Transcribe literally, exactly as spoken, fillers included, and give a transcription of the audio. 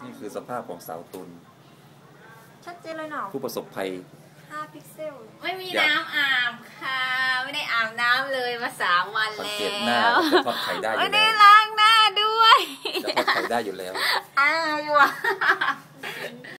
นี่คือสภาพของสาวตุลชัดเจนเลยเนาะผู้ประสบภัยห้าพิกเซลไม่มีน้ำอาบค่ะไม่ได้อาบน้ำเลยมาสามวันแล้วสังเกตหน้าจะทอดไข่ได้อยู่แล้วไม่ได้ล้างหน้าด้วยจะทอดไข่ได้อยู่แล้วอ้าว